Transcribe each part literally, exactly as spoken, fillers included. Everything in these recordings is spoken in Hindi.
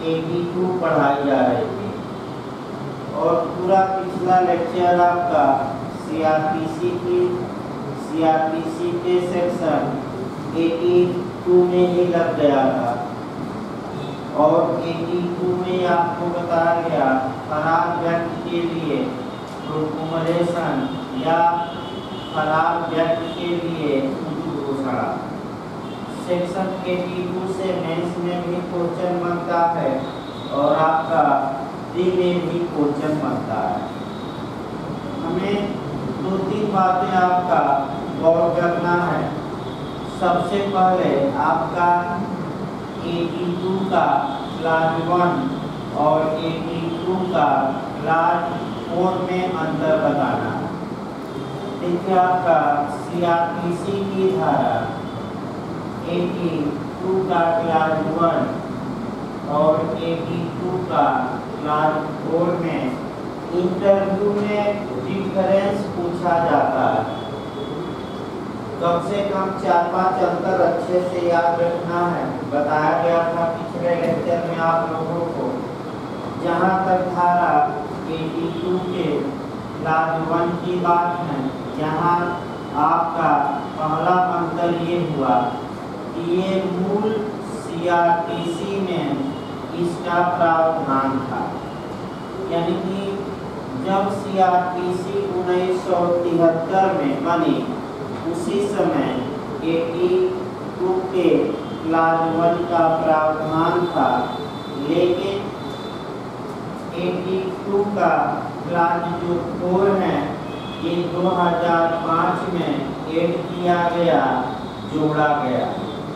बयासी पढ़ाई जा रही थी और पूरा पिछला लेक्चर आपका सीआरपीसी की सीआरपीसी के सेक्शन बयासी में ही लग गया था और बयासी में आपको बताया गया फरार व्यक्ति के लिए प्रोक्लेमेशन या फरार व्यक्ति के लिए घोषणा। सेक्शन बयासी से मेंस में भी क्वेश्चन बनता है और आपका प्री में भी क्वेश्चन बनता है। हमें दो तीन बातें आपका गौर करना है। सबसे पहले आपका बयासी का क्लास वन और बयासी का क्लास फोर में अंतर बताना है। देखिए आपका सीआरपीसी की धारा बयासी का क्लास वन और बयासी का क्लास फोर में इंटरव्यू में डिफरेंस पूछा जाता है। कम से कम चार पांच अंतर अच्छे से याद रखना है। बताया गया था पिछले लेक्चर में आप लोगों को, जहाँ तक धारा बयासी के क्लास वन की बात है, यहाँ आपका पहला अंतर ये हुआ कि ये मूल सीआरपीसी में इसका प्रावधान था, यानी कि जब सीआरपीसी उन्नीस सौ तिहत्तर में बनी उसी समय बयासी के क्लास वन का प्रावधान था, लेकिन बयासी का क्लास जो फोर है ये दो हज़ार पाँच में ऐड किया गया, जोड़ा गया।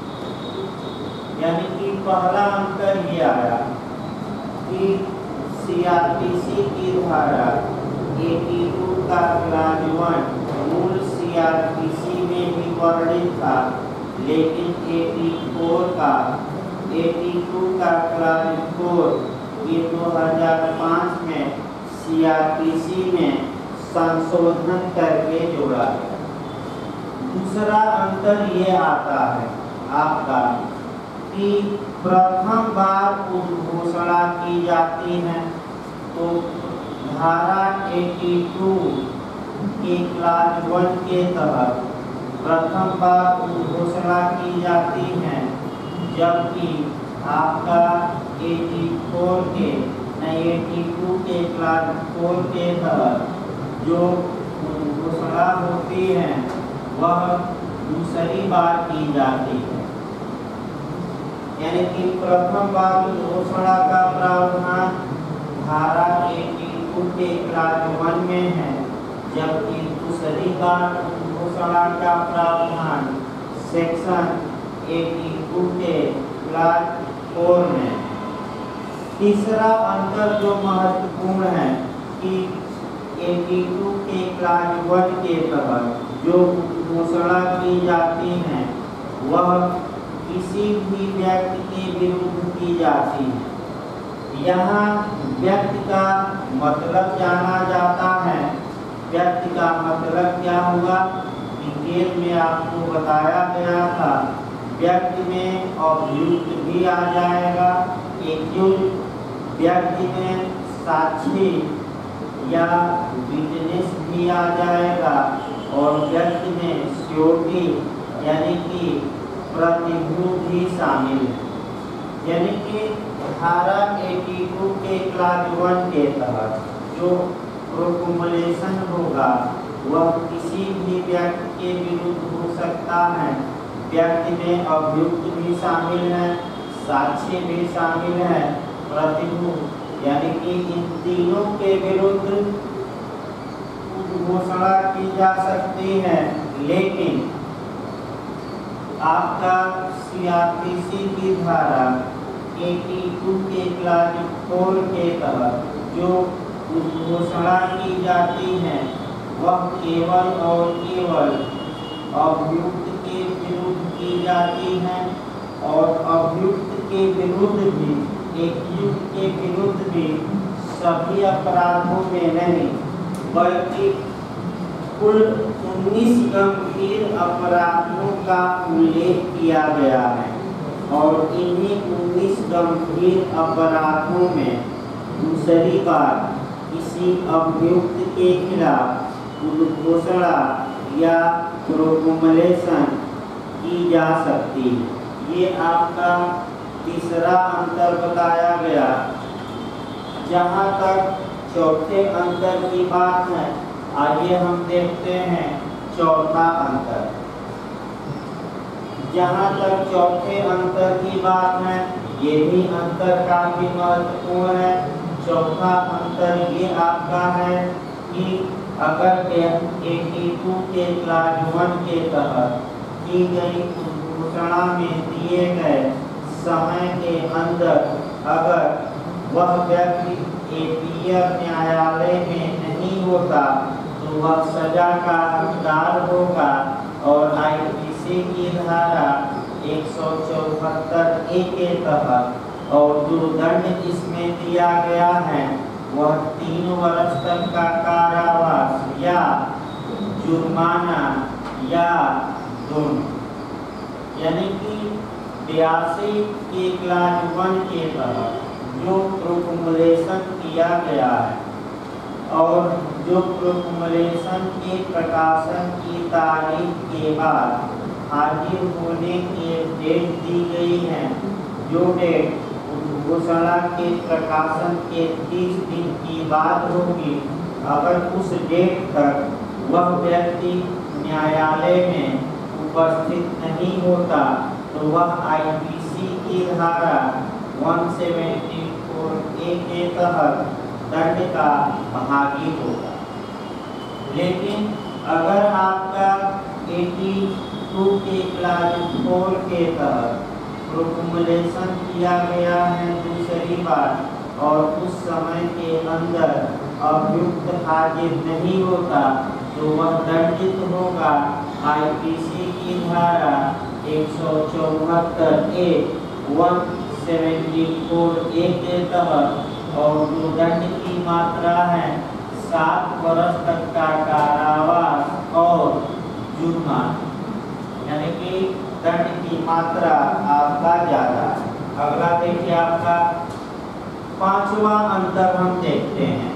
यानी कि पहला अंतर ये आया कि सीआरपीसी की धारा बयासी का क्लास वन मूल सीआरपीसी में भी वर्णित था, लेकिन चौरासी का बयासी का क्लास फोर ये दो हज़ार पाँच में सीआरपीसी में संशोधन करके जोड़ा गया। दूसरा अंतर ये आता है आपका कि प्रथम बार उद्घोषणा की जाती है तो धारा बयासी के क्लास वन के तहत प्रथम बार उद्घोषणा की जाती है, जबकि आपका चौरासी के बयासी के क्लास फोर के तहत जो घोषणा होती है वह दूसरी बार की जाती है। यानी कि प्रथम बार घोषणा का प्रावधान धारा बयासी के क्लास वन में है, जबकि दूसरी बार घोषणा का प्रावधान सेक्शन बयासी के क्लास फोर में। तीसरा अंतर जो महत्वपूर्ण है कि बयासी के क्लास वन के तहत जो घोषणा की जाती है वह किसी भी व्यक्ति के विरुद्ध की जाती है। यहाँ व्यक्ति का मतलब जाना जाता है। व्यक्ति का मतलब क्या हुआ, डिटेल में आपको बताया गया था। व्यक्ति में अभियुक्त भी आ जाएगा, एक्यूज्ड व्यक्ति में साक्षी या विटनेस भी आ जाएगा और व्यक्ति में श्योरिटी यानी कि प्रतिभूति भी शामिल है। यानी कि धारा बयासी के क्लास वन के तहत जो प्रोक्लेमेशन होगा वह किसी भी व्यक्ति के विरुद्ध हो सकता है। व्यक्ति में अभियुक्त भी शामिल है, साक्षी भी शामिल है, प्रतिभूति यानी कि इन तीनों के विरुद्ध घोषणा की जा सकती है। लेकिन आपका सीआरपीसी की धारा बयासी के क्लास फोर के तहत जो घोषणा की जाती है वह केवल और केवल अभियुक्त के विरुद्ध की जाती है और अभियुक्त के विरुद्ध भी एक्यूज्ड के विरुद्ध भी सभी अपराधों में नहीं बल्कि कुल उन्नीस गंभीर अपराधों का उल्लेख किया गया है। और इन्हीं उन्नीस गंभीर अपराधों में दूसरी बार किसी अभियुक्त के खिलाफ उद्घोषणा या प्रोकुमुलेशन की जा सकती है। ये आपका तीसरा अंतर बताया गया। जहाँ तक चौथे अंतर की बात है, आइए हम देखते हैं चौथा अंतर। जहाँ तक चौथे अंतर की बात है, ये भी अंतर काफी महत्वपूर्ण है। चौथा अंतर ये आपका है कि अगर एटी टू के क्लास वन के तहत की गई घोषणा में दिए गए समय के अंदर अगर वह व्यक्ति एपीएफ न्यायालय में नहीं होता तो वह सजा का हकदार होगा और आईपीसी की धारा एक सौ चौहत्तर ए के तहत और जो दंड इसमें दिया गया है वह तीन वर्ष तक का कारावास या जुर्माना या दोनों। यानी कि बयासी के क्लास वन के तहत जो प्रोकुमुलेशन किया गया है और जो प्रोकुमुलेशन के प्रकाशन की तारीख के बाद हाजिर होने की डेट दी गई है, जो डेट घोषणा के प्रकाशन के तीस दिन की बाद होगी, अगर उस डेट तक वह व्यक्ति न्यायालय में उपस्थित नहीं होता तो वह आईपीसी की धारा एक सौ चौहत्तर ए के तहत दंड का भागी होगा। लेकिन अगर आपका एटी टू के क्लास फोर के तहत प्रोकुमुलेशन किया गया है दूसरी बार और उस समय के अंदर अभियुक्त हाजिर नहीं होता तो वह दंडित होगा आईपीसी की धारा एक सौ चौहत्तर ए एक सौ चौहत्तर ए के तहत और जो दंड की मात्रा है सात वर्ष तक का कारावास और जुर्माना। यानी कि दंड की मात्रा आपका ज्यादा है। अगला देखिए आपका पांचवा अंतर हम देखते हैं।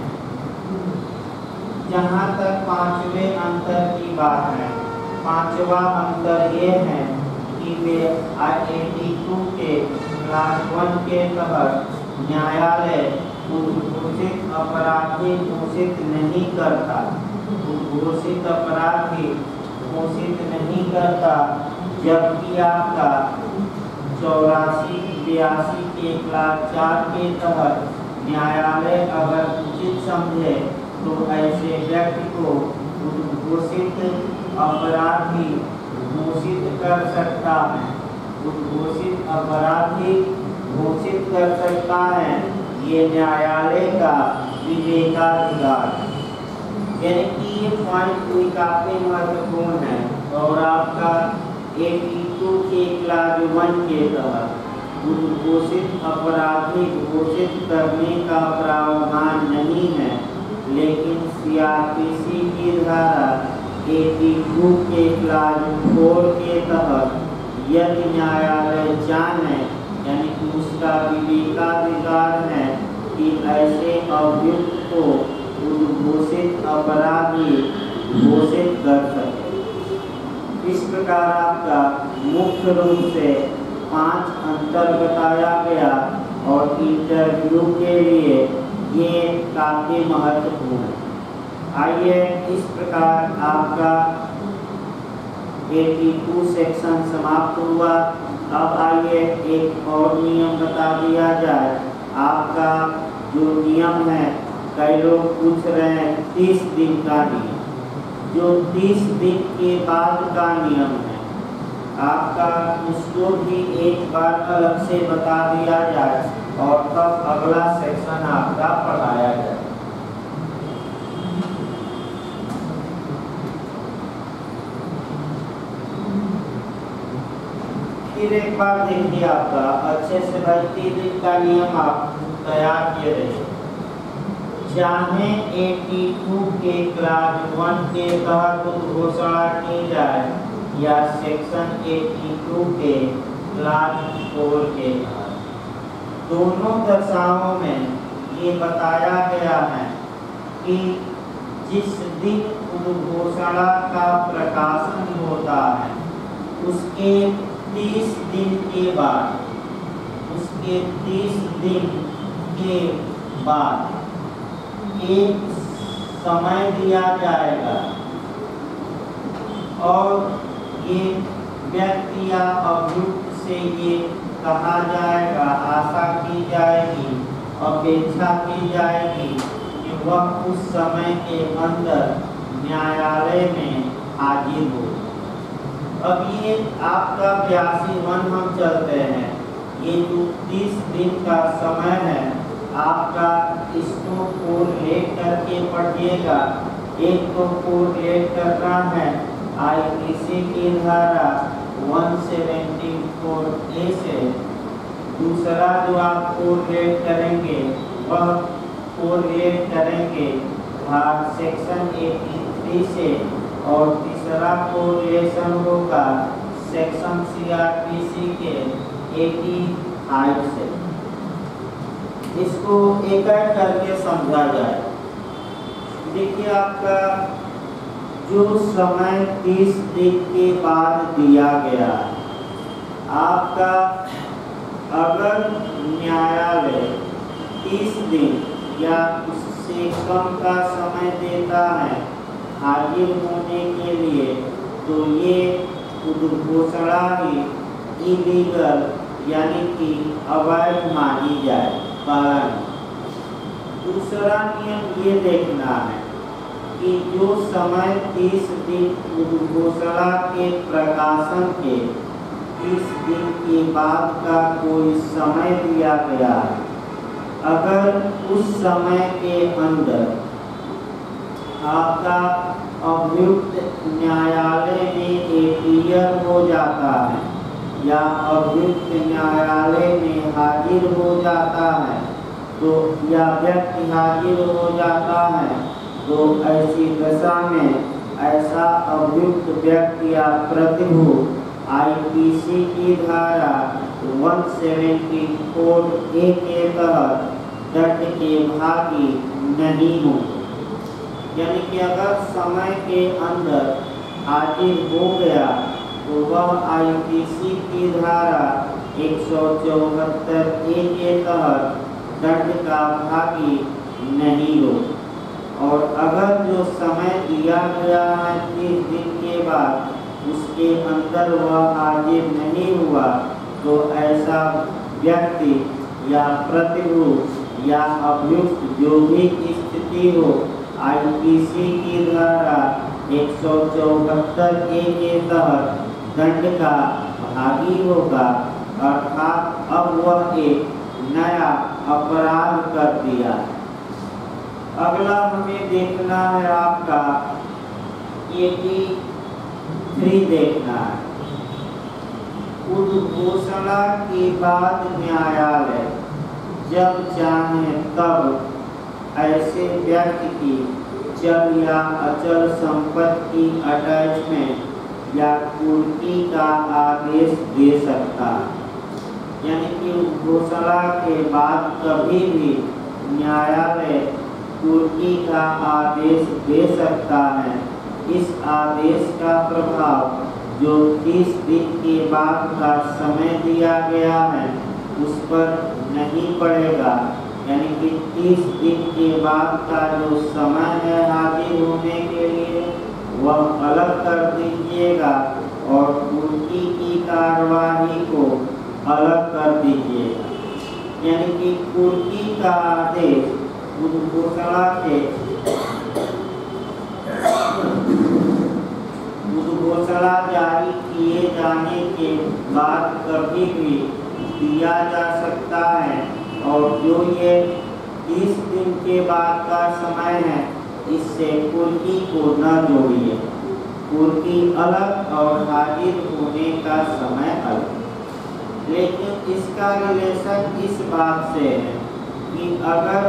जहाँ तक पांचवें अंतर की बात है, पांचवा अंतर ये है कि वे एटी टू के क्लास वन के तहत न्यायालय उद्घोषित अपराधी घोषित नहीं करता उद्घोषित अपराधी घोषित नहीं करता जबकि आपका चौरासी बयासी के क्लास चार के तहत न्यायालय अगर उचित समझे तो ऐसे व्यक्ति को उद्घोषित अपराधी घोषित कर सकता है उद्घोषित अपराधी घोषित कर सकता है। ये न्यायालय का विवेकाधिकार है। यानी कि ये पॉइंट कोई काफी महत्वपूर्ण है और आपका एटी टू के क्लास वन के तहत उद्घोषित अपराधी घोषित करने का प्रावधान नहीं है, लेकिन सीआरपीसी की धारा एटी टू के क्लास फोर के तहत यदि न्यायालय जाने यानी कि उसका विवेकाधिकार है कि ऐसे अभियुक्त को उद्घोषित अपराधी घोषित कर सके। इस प्रकार आपका मुख्य रूप से पांच अंतर बताया गया और इंटरव्यू के लिए ये काफी महत्वपूर्ण है। आइए इस प्रकार आपका एटी टू सेक्शन समाप्त हुआ। अब आइए एक और नियम बता दिया जाए। आपका जो नियम है, कई लोग पूछ रहे हैं तीस दिन का नियम, जो तीस दिन के बाद का नियम है आपका, उसको भी एक बार अलग से बता दिया जाए और तब अगला सेक्शन आपका पढ़ाया जाए। फिर एक बार देखिए आपका अच्छे से भाई तीस दिन का नियम आप तैयार किए रहिए। चाहे एटी टू के क्लास वन के तहत घोषणा की जाए या सेक्शन एटी टू के क्लास फोर के तहत दोनों दशाओं में ये बताया गया है कि जिस दिन उद्घोषणा का प्रकाशन होता है उसके तीस दिन के बाद उसके तीस दिन के बाद एक समय दिया जाएगा और ये व्यक्ति या अभियुक्त से ये कहा जाएगा, आशा की जाएगी, अपेक्षा की जाएगी कि वह उस समय के अंदर न्यायालय में हाजिर हो। अब ये आपका बयासी वन हम चलते हैं, ये जो तीस दिन का समय है आपका, इसको कोरिलेट करके पढ़िएगा। एक तो कोरिलेट करना है आईपीसी की धारा एक सौ चौहत्तर ए से, दूसरा जो आप कोरिलेट करेंगे वह कोरिलेट करेंगे भाग सेक्शन तिरासी से, और तीसरा कोरिलेशन होगा सेक्शन सीआरपीसी के पचासी से। इसको एक एक करके समझा जाए। देखिए आपका जो समय तीस दिन के बाद दिया गया, आपका अगर न्यायालय तीस दिन या उससे कम का समय देता है हाजिर होने के लिए, तो ये उद्घोषणा ही इलीगल यानी कि अवैध मानी जाए। कारण दूसरा नियम ये देखना है कि जो समय तीस दिन उद्घोषणा के प्रकाशन के तीस दिन के बाद का कोई समय दिया गया है, अगर उस समय के अंदर आपका अभियुक्त न्यायालय में अपीयर हो जाता है या अभियुक्त न्यायालय में हाजिर हो जाता है, तो या व्यक्ति हाजिर हो जाता है, तो ऐसी दशा में ऐसा अभियुक्त व्यक्ति या प्रतिभू आईपीसी की धारा एक सौ चौहत्तर ए के तहत दंड के भागी नहीं हो। यानी कि अगर समय के अंदर हाजिर हो गया तो वह आईपीसी की धारा एक सौ चौहत्तर ए के तहत दंड का भागी नहीं हो। और अगर जो समय दिया गया है तीस दिन के बाद उसके अंदर वह हाजिर नहीं हुआ, तो ऐसा व्यक्ति या प्रतिभू या अभियुक्त जो भी स्थिति हो आईपीसी की धारा एक सौ चौहत्तर ए के तहत दंड का भागी होगा, अर्थात अब वह एक नया अपराध कर दिया। अगला हमें देखना है आपका तिरासी देखना है। उद्घोषणा के बाद न्यायालय जब चाहे तब ऐसे व्यक्ति की चल या अचल संपत्ति अटैचमेंट या कुर्की का आदेश दे सकता है। यानी कि उद्घोषणा के बाद कभी भी न्यायालय कुर्की का आदेश दे सकता है। इस आदेश का प्रभाव जो तीस दिन के बाद का समय दिया गया है उस पर नहीं पड़ेगा। यानी कि तीस दिन के बाद का जो समय है हाजिर होने के लिए वह अलग कर दीजिएगा और कुर्की की कार्यवाही को अलग कर दीजिएगा। यानी कि कुर्की का आदेश उद्घोषणा के उद्घोषणा जारी किए जाने के बाद कभी भी दिया जा सकता है। और जो ये तीस दिन के बाद का समय है इससे कुर्की को न जोड़िए। कुर्की अलग और हाजिर होने का समय अलग। लेकिन इसका रिलेशन इस बात से है कि अगर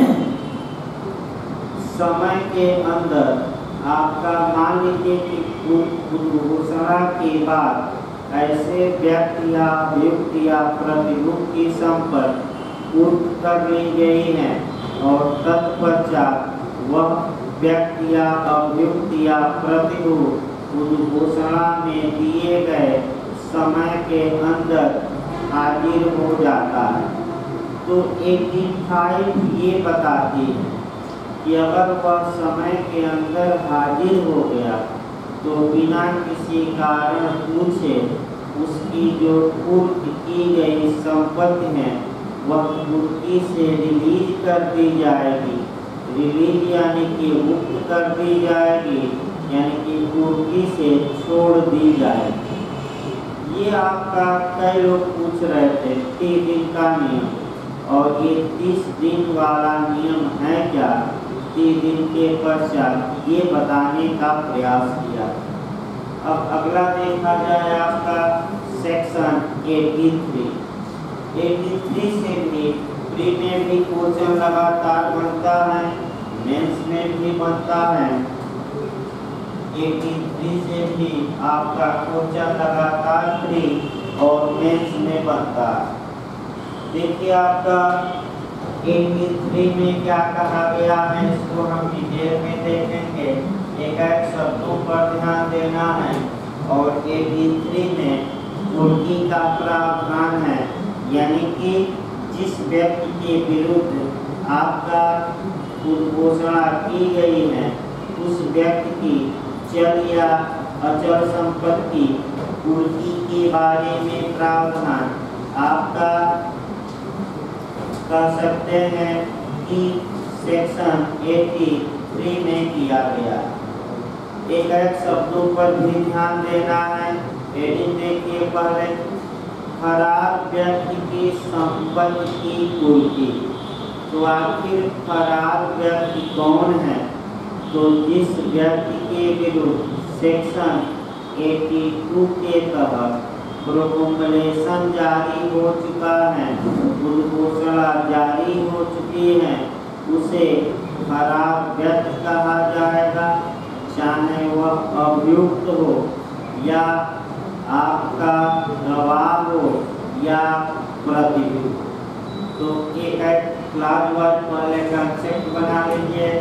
समय के अंदर आपका मान लीजिए कि उद्घोषणा के बाद ऐसे व्यक्ति या अभियुक्त या प्रतियुक्त की संपत्ति कुर्क कर ली गई है और तत्पश्चात वह व्यक्ति या अभियुक्त या प्रतियुक्त उद्घोषणा में दिए गए समय के अंदर हाजिर हो जाता है। तो एटीन फाइव ये बताती है कि अगर वह समय के अंदर हाजिर हो गया तो बिना किसी कारण पूछे उसकी जो कुर्क की गई संपत्ति है वह कुर्की से रिलीज कर दी जाएगी। रिलीज यानी कि मुक्त कर दी जाएगी, यानी कि कुर्की से छोड़ दी जाएगी। ये आपका कई लोग पूछ रहे थे तीस दिन का नियम, और ये तीस दिन वाला नियम है क्या, तीस दिन के पश्चात ये बताने का प्रयास किया। अब अगला देखा जाए आपका सेक्शन तिरासी। तिरासी से भी प्री में भी क्वेश्चन लगातार बनता है, मेंस में भी बनता है। तिरासी से भी आपका क्वेश्चन लगातार प्री और मेंस में बनता है। देखिए आपका तिरासी में क्या कहा गया है, इसको हम डिटेल में देखेंगे। एक एक शब्दों पर ध्यान देना है। और तिरासी में कुर्की का प्रावधान है, यानी कि जिस व्यक्ति के विरुद्ध आपका उद्घोषणा की गई है उस व्यक्ति की चल या अचल संपत्ति कुर्की के बारे में प्रावधान आपका कह सकते हैं कि सेक्शन तिरासी में किया गया। एक एक शब्दों पर भी ध्यान देना है। हेडिंग देखिए पहले, फरार व्यक्ति की संपत्ति की कुर्की। तो आखिर फरार व्यक्ति कौन है, तो जिस व्यक्ति के विरुद्ध सेक्शन बयासी के तहत प्रोकम्बलेशन जारी हो चुका है, उद्घोषणा जारी हो चुकी है, उसे फरार व्यक्ति कहा जाएगा, चाहे वह अभियुक्त हो या आपका गवाह हो या प्रतियुक्त। तो एक एक क्लास वर्ड पहले कंसेप्ट बना लीजिए।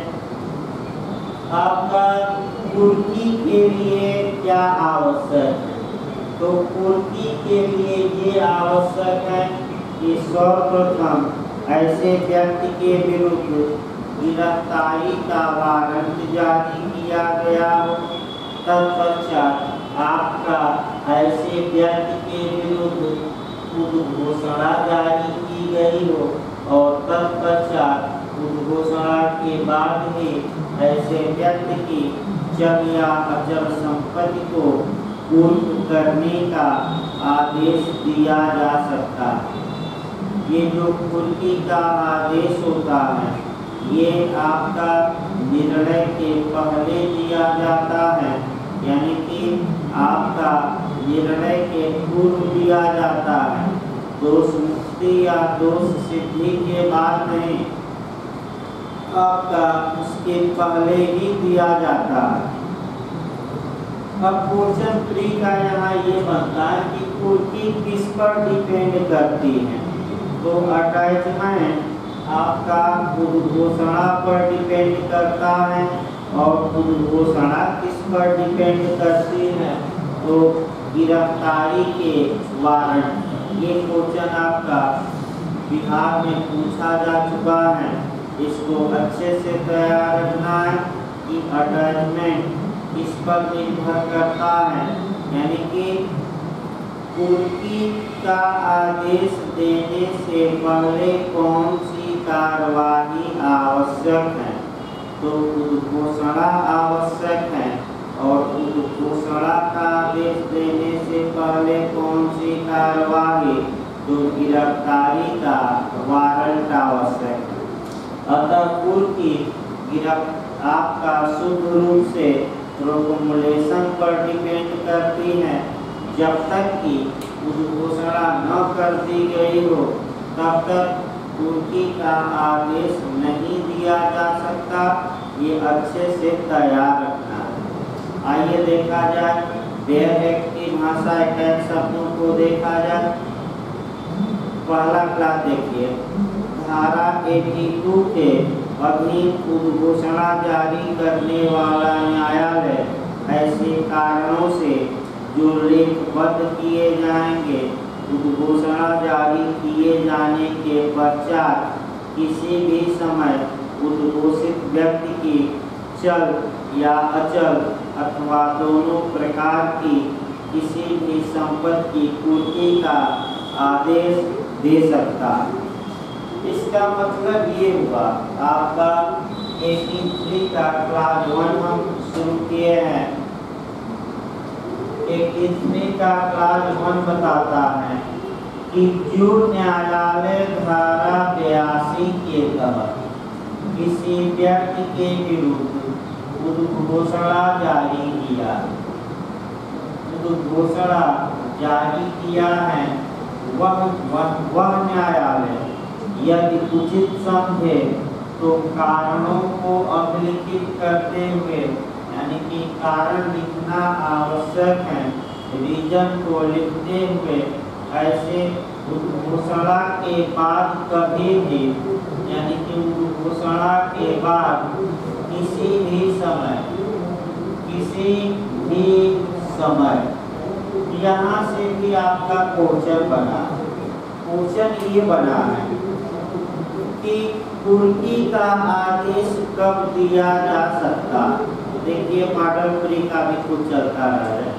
आपका कुर्की के लिए क्या आवश्यक है, तो कुर्की के लिए ये आवश्यक है कि सर्वप्रथम ऐसे व्यक्ति के विरुद्ध गिरफ्तारी का वारंट जारी किया गया हो, तत्पश्चात आपका ऐसे व्यक्ति के विरुद्ध उद्घोषणा जारी की गई हो और तत्पश्चात उद्घोषणा के बाद ही ऐसे व्यक्ति की चल या अचल संपत्ति को कुर्क करने का आदेश दिया जा सकता है। ये जो कुर्की का आदेश होता है ये आपका निर्णय के पहले दिया जाता है, यानी कि आपका निर्णय के पूर्व दिया जाता है, दोष मुक्ति या दोष सिद्धि के बाद नहीं, आपका उसके पहले ही दिया जाता है। अब क्वेश्चन थ्री का यहाँ ये बनता है कि कुर्की किस पर डिपेंड करती है, तो अटैचमेंट आपका उद्घोषणा पर डिपेंड करता है, और उद्घोषणा किस पर डिपेंड करती है, तो गिरफ्तारी के वारंट। ये क्वेश्चन आपका बिहार में पूछा जा चुका है, इसको अच्छे से तैयार रखना है कि अटैचमेंट किस पर निर्भर करता है, यानी कि कुर्की का आदेश देने से पहले कौन सी कार्यवाही आवश्यक है, तो उद्घोषणा आवश्यक है, और उद्घोषणा का आदेश देने से पहले कौन सी कार्यवाही, तो गिरफ्तारी का वारंट आवश्यक है। अतः कुर्की गिरफ्त आपका शुद्ध रूप से प्रोकम्बलेशन पर डिपेंड करती है। जब तक कि उद्घोषणा न कर दी गई हो तब तक कुर्की का आदेश नहीं दिया जा सकता, ये अच्छे से तैयार रखना है। आइए देखा जाए, देयर की भाषा इकाई शब्दों को देखा जाए। पहला क्लास देखिए, धारा बयासी के अधीन उद्घोषणा जारी करने वाला न्यायालय ऐसे कारणों से जो लेखबद्ध किए जाएंगे, उद्घोषणा जारी किए जाने के पश्चात किसी भी समय उद्घोषित व्यक्ति की चल या अचल अथवा दोनों प्रकार की किसी भी संपत्ति की पूर्ति का आदेश दे सकता है। इसका मतलब ये हुआ, आपका तिरासी का क्लास वन हम शुरू किए हैं। इक्कीसवीं का क्लास वन बताता है कि जो न्यायालय धारा बयासी के तहत किसी व्यक्ति के विरुद्ध उद्घोषणा जारी किया उद्घोषणा जारी किया है, वह वह, वह न्यायालय यदि उचित समझे तो कारणों को अभिलिखित करते हुए, यानी कि कारण लिखना आवश्यक है, रीजन को लिखते हुए ऐसे उद्घोषणा के बाद कभी भी, यानी कि उद्घोषणा के बाद किसी भी समय किसी भी समय यहाँ से भी आपका क्वेश्चन बना क्वेश्चन ये बना है कि कुर्की का आदेश कब दिया जा सकता। देखिए मॉडल थ्री का भी कुछ चलता है।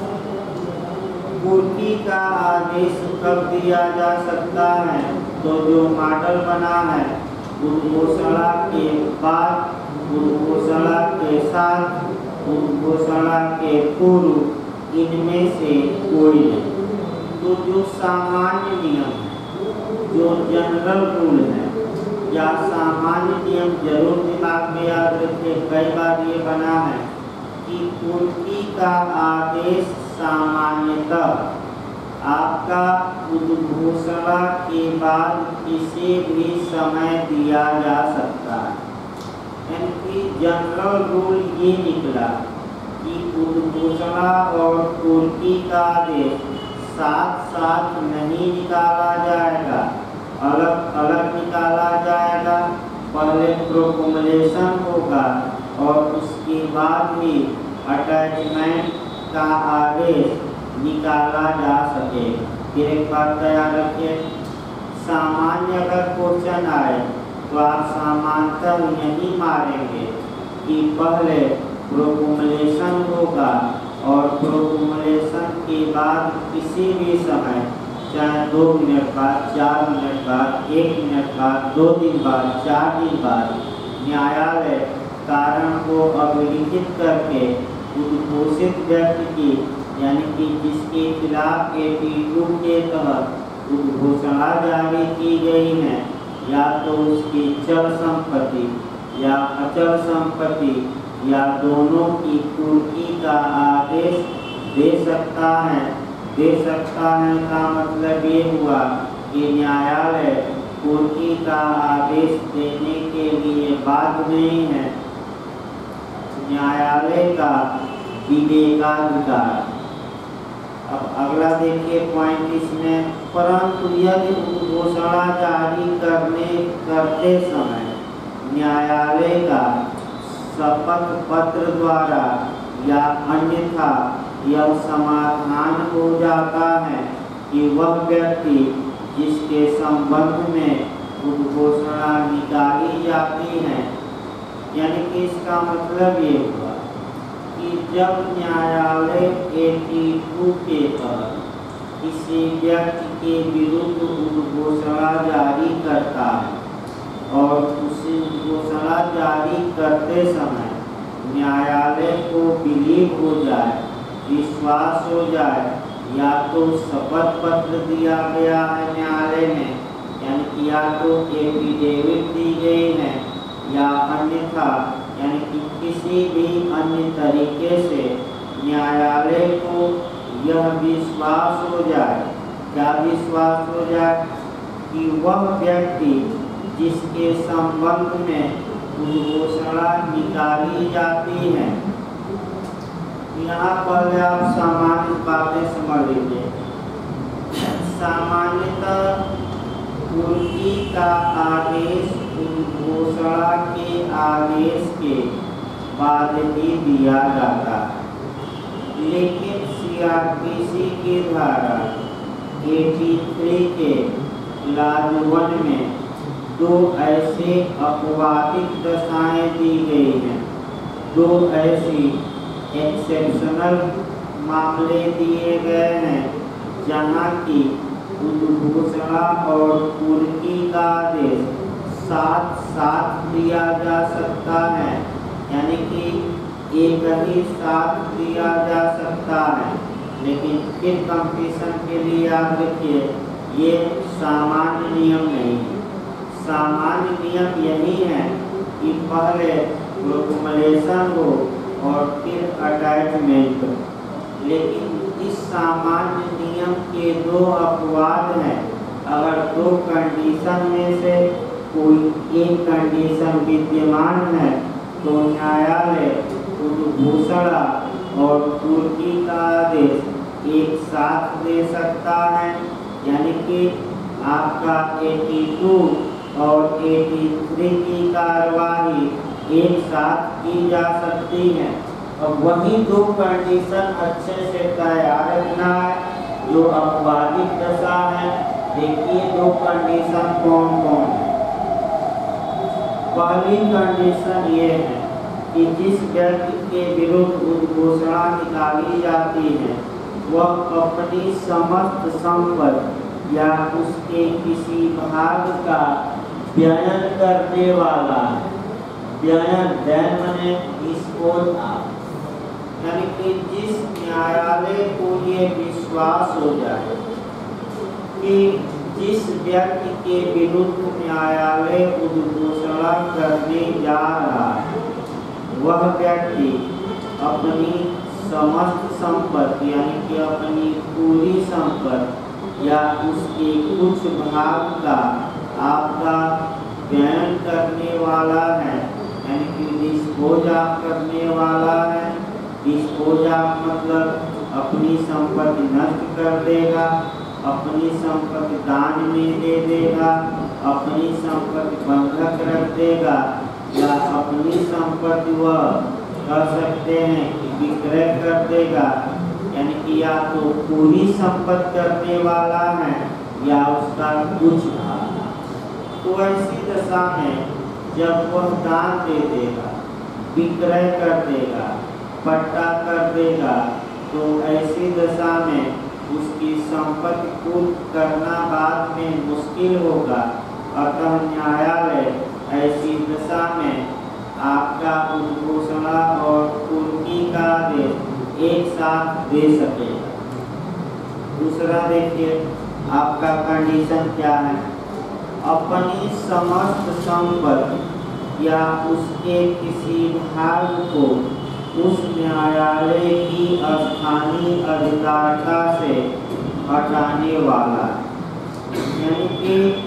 कुर्की का आदेश कब दिया जा सकता है, तो जो मॉडल बना है उद्घोषणा के बाद, उद्घोषणा के साथ, उद्घोषणा के पूर्व, इनमें से कोई नहीं। तो जो सामान्य नियम है, जो जनरल रूल है या सामान्य नियम जरूर दिमाग में याद रखिए। कई बार ये बना है कि कुर्की का आदेश सामान्यतः आपका उद्घोषणा के बाद किसी भी समय दिया जा सकता है। यानी कि जनरल रूल ये निकला कि उद्घोषणा और कुर्की का आदेश साथ साथ नहीं निकाला जाएगा, अलग अलग निकाला जाएगा। पहले प्रोक्लेमेशन होगा और उसके बाद ही अटैचमेंट का आदेश निकाला जा सके। फिर एक बात याद रखिए, सामान्य अगर क्वेश्चन आए तो आप समांतर यही मारेंगे कि पहले प्रोक्लेमेशन होगा और प्रोक्लेमेशन के बाद किसी भी समय, चाहे दो मिनट बाद, चार मिनट बाद, एक मिनट बाद, दो दिन बाद, चार दिन बाद, न्यायालय कारण को अभिलिखित करके उद्घोषित व्यक्ति की, यानी कि जिसके खिलाफ बयासी के तहत उद्घोषणा जारी की गई है, या तो उसकी चल संपत्ति या अचल संपत्ति या दोनों की कुर्की का आदेश दे सकता है। दे सकता है का मतलब ये हुआ कि न्यायालय कुर्की का आदेश देने के लिए बाध्य नहीं है। न्यायालय का विवेकाधिकार। अब अगला देखिए पॉइंट इसमें, परंतु यदि उद्घोषणा जारी करने करते समय न्यायालय का शपथ पत्र द्वारा या अन्यथा यह समाधान हो जाता है कि वह व्यक्ति जिसके संबंध में उद्घोषणा निकाली जाती है, यानी कि इसका मतलब ये हुआ कि जब न्यायालय बयासी के तहत किसी व्यक्ति के विरुद्ध उद्घोषणा जारी करता है और उसी उद्घोषणा जारी करते समय न्यायालय को बिलीव हो जाए, विश्वास हो जाए, या तो शपथ पत्र दिया गया है न्यायालय में, यानी कि या तो एफिडेविट दी गई है, या अन्यथा यानी कि किसी भी अन्य तरीके से न्यायालय को यह विश्वास हो जाए, क्या विश्वास हो जाए कि वह व्यक्ति जिसके संबंध में उद्घोषणा निकाली जाती है, यहाँ पहले आप सामान्य बातें समझ लीजिए। सामान्यतः पूर्ति का आदेश उद्घोषणा के आदेश के बाद ही दिया जाता है, लेकिन सीआरपीसी की धारा तिरासी के क्लास वन में दो ऐसे अपवादिक दशाएं दी गई हैं, दो ऐसी एक्सेप्शनल मामले दिए गए हैं जहाँ की उद्घोषणा और पूर्ति का आदेश साथ साथ दिया जा सकता है, यानी कि एक ही साथ दिया जा सकता है। लेकिन फिर कंपटीशन के लिए याद रखिए, ये सामान्य नियम नहीं है। सामान्य नियम यही है कि पहले प्रोक्लेमेशन हो और फिर अटैचमेंट। लेकिन इस सामान्य नियम के दो अपवाद हैं। अगर दो कंडीशन में से कोई एक कंडीशन विद्यमान है तो न्यायालय उद्घोषणा और पूर्ति का आदेश एक साथ दे सकता है, यानी कि आपका बयासी और तिरासी की कार्यवाही एक साथ की जा सकती है। और वही दो कंडीशन अच्छे से तैयार रखना है जो अपवादिक दशा है। देखिए दो कंडीशन कौन कौन है। पहली कंडीशन ये है कि जिस व्यक्ति के विरुद्ध उद्घोषणा निकाली जाती है वह अपनी समस्त संपत्ति या उसके किसी भाग का व्ययन करने वाला है। व्ययन व्ययन माने डिस्पोज ऑफ, यानी कि जिस न्यायालय को ये विश्वास हो जाए कि जिस व्यक्ति के विरुद्ध न्यायालय उद्घोषणा करने जा रहा है वह व्यक्ति अपनी समस्त संपत्ति यानी कि अपनी पूरी संपत्ति या उसके कुछ भाग का आपका व्ययन करने वाला है, यानी कि डिस्पोज ऑफ करने वाला है। डिस्पोज ऑफ मतलब अपनी संपत्ति नष्ट कर देगा, अपनी संपत्ति दान में दे देगा, अपनी संपत्ति बंधक रख देगा, या अपनी संपत्ति वह कर सकते हैं कि विक्रय कर देगा, यानी कि या तो पूरी संपत्ति करने वाला है या उसका कुछ भाग। तो ऐसी दशा में जब वह दान दे देगा, विक्रय कर देगा, पट्टा कर देगा, तो ऐसी दशा में उसकी संपत्ति पूर्त करना बाद में मुश्किल होगा। अतः न्यायालय ऐसी दशा में आपका उद्घोषणा और पूर्ति का आदेश एक साथ दे सकेगा। दूसरा देखिए आपका कंडीशन क्या है। अपनी समस्त संपत्ति या उसके किसी भाग को उस न्यायालय की स्थानीय अधिकारिता से हटाने वाला, यानी कि